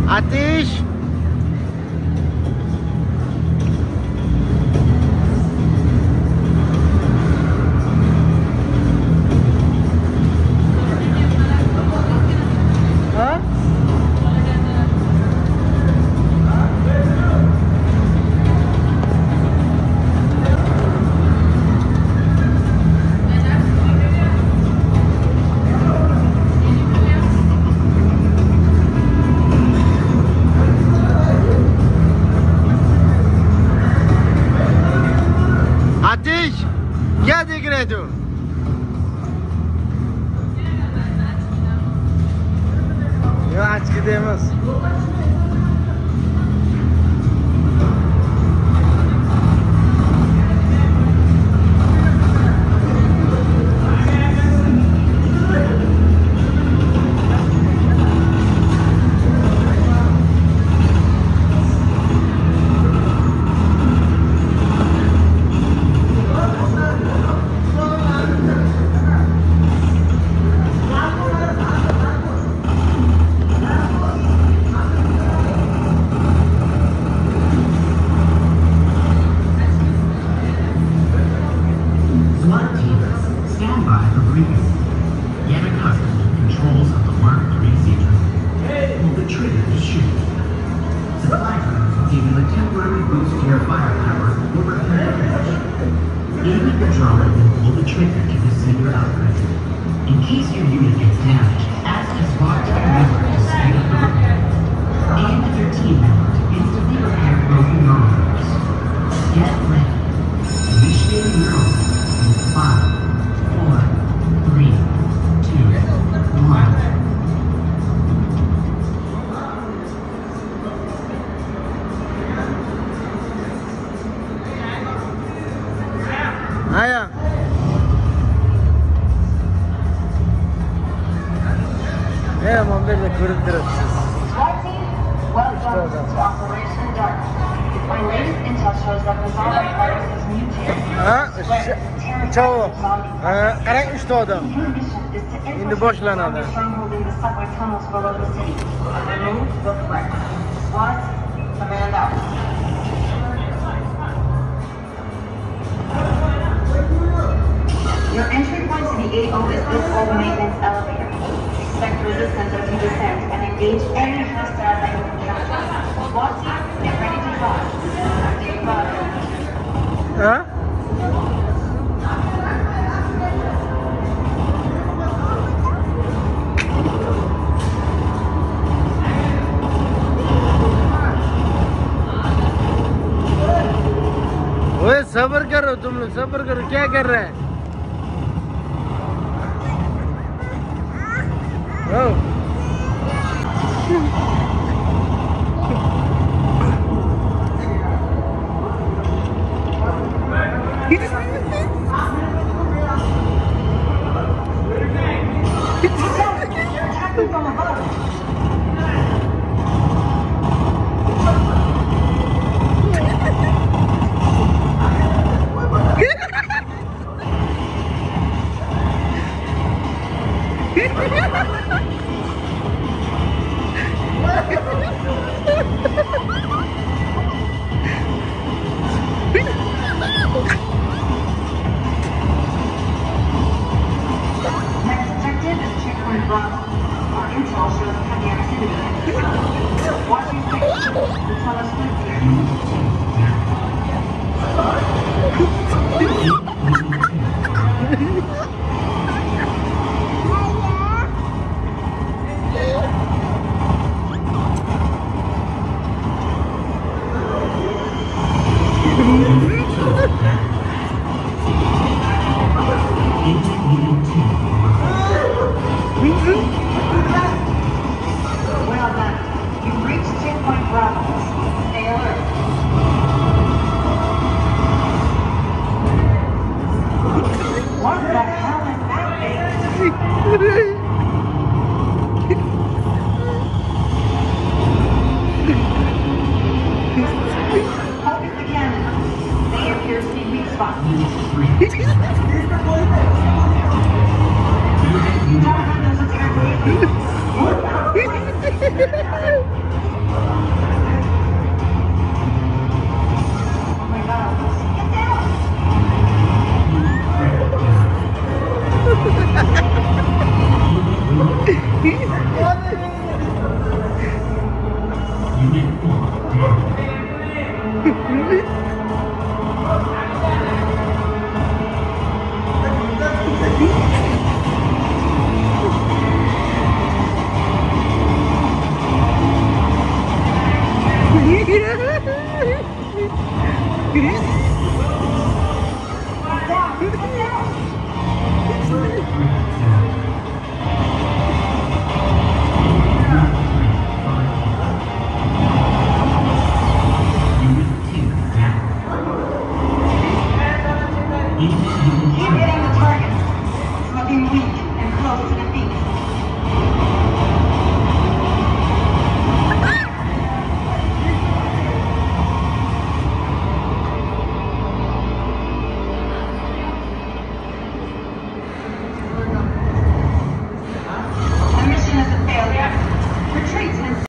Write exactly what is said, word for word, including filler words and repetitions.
आतिश आतिश क्या देख रहे थे आज की देमस In case your unit gets damaged, ask a SWAT team member to speed up the repair. And your team member to instantly repair broken neural. Get ready. Initiating neural in five, four, three, two, one. आया Yeah, I'm on the good interest. Welcome to Operation Dark. My latest intel shows that the zombie virus is mutated. Ha? Ciao. Karak üç adam. Şimdi boşlandı. Stronghold in the subway tunnels below the city. Remove the threat. SWAT, command out. Your entry point to the A O is this old maintenance elevator. Expect resistance as you descend and engage any hostiles that you encounter. SWAT team, get ready to fly. Take fire. Ha? ओए सब्र करो तुम लोग सब्र करो क्या कर रहे हैं Oh. Well done. You've reached checkpoint Bravo. Stay alert. English Union Train.